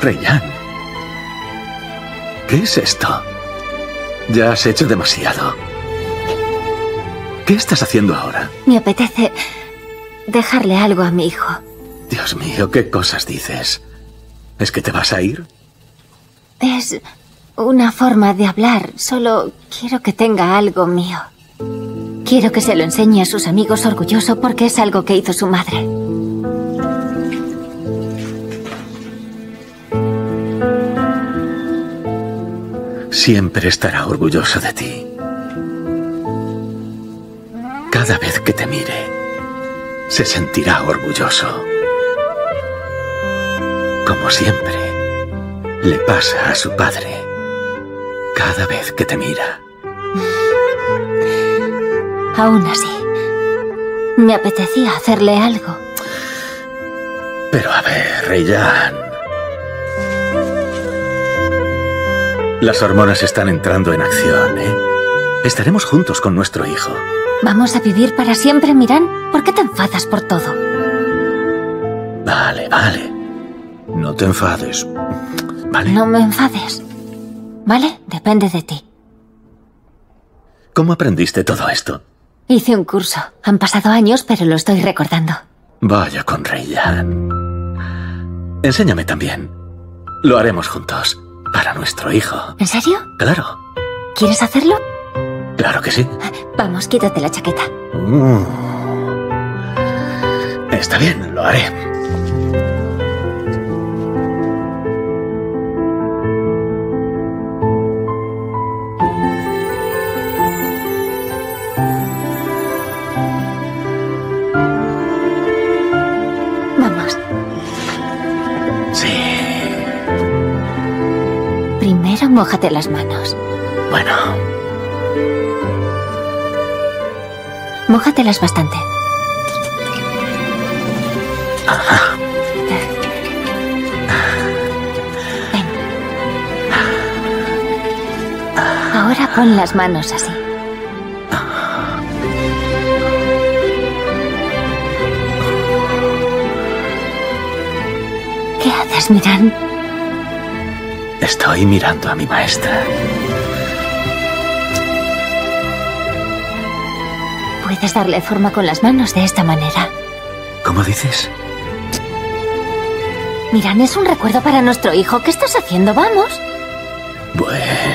Reyyan, ¿qué es esto? Ya has hecho demasiado. ¿Qué estás haciendo ahora? Me apetece dejarle algo a mi hijo. Dios mío, ¿qué cosas dices? ¿Es que te vas a ir? Es una forma de hablar. Solo quiero que tenga algo mío. Quiero que se lo enseñe a sus amigos orgulloso porque es algo que hizo su madre. Siempre estará orgulloso de ti. Cada vez que te mire, se sentirá orgulloso. Como siempre, le pasa a su padre cada vez que te mira. Aún así, me apetecía hacerle algo. Pero a ver, Reyyan. Las hormonas están entrando en acción, ¿eh? Estaremos juntos con nuestro hijo. ¿Vamos a vivir para siempre, Miran? ¿Por qué te enfadas por todo? Vale, vale. No te enfades, ¿vale? No me enfades, ¿vale? Depende de ti. ¿Cómo aprendiste todo esto? Hice un curso. Han pasado años, pero lo estoy recordando. Vaya con Reyyan. Enséñame también. Lo haremos juntos. Para nuestro hijo. ¿En serio? Claro. ¿Quieres hacerlo? Claro que sí. Vamos, quítate la chaqueta. Está bien, lo haré. Vamos. Sí. Primero, mójate las manos. Bueno. Mójatelas bastante. Ajá. Ven. Ahora pon las manos así. ¿Qué haces, Miran? Estoy mirando a mi maestra. Puedes darle forma con las manos de esta manera. ¿Cómo dices? Miran, es un recuerdo para nuestro hijo. ¿Qué estás haciendo? Vamos. Bueno.